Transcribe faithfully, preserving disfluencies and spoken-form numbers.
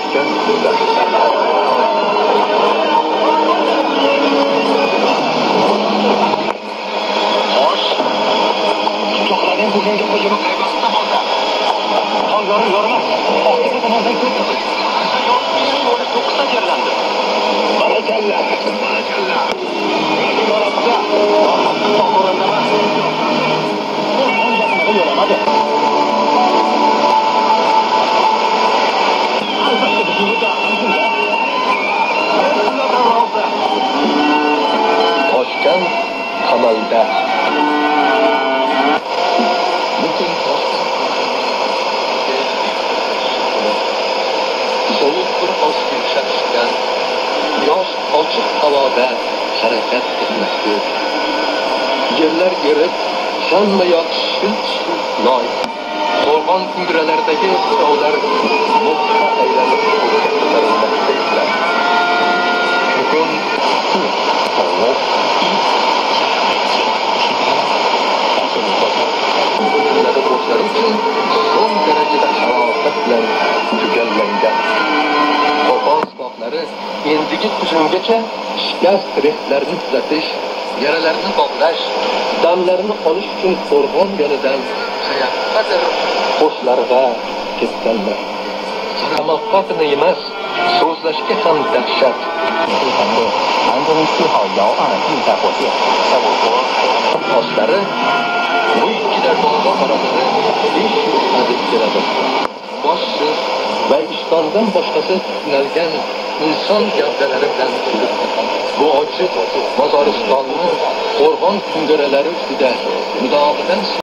toshgan kunlar. Xo'sh, cho'qlarning bugungi hujumi qaybasida bo'ldi. Tog' yorib yormas, ortiga tomondan ko'p yo'li to'qqizta yerlandi. Barakalla, barakalla. Ularning orasida tog' o'rnama. Yo'lamadi. Albatta bizning da'vatimiz toshgan qamalda. Lekin sovuq bir oz yumshatishgan yosh ochiq havoda harakat qilmoqda. Yerlar erib, hamma yoq shilt-shilt loy. Qo'rg'on kundralaridagi ovlar muhta aylanib ko'tarilmoqda. Bugun Bunları boşları için son derecede hararetle tükellengen. Qo'rg'on sipohlari endigi hujumgacha shikast rehtlarini tuzatish, yaralarni bog'lash, damlarini olish uchun qo'rg'on yo'lidan qayoqqadir qo'shlarga ketganlar. Qamoqqa emas, so'zlashga ham dahshat. 韩中四号遥二运载火箭在我国 Toshlari bu ikkita dog'a orasida besh yuz adib keladi. Boshsiz va ishtondan boshqasi tutinilgan inson gavdalari bilan to'lib bu ochiq Mozoristonni qo'rg'on kundiralari ustida mudofiadan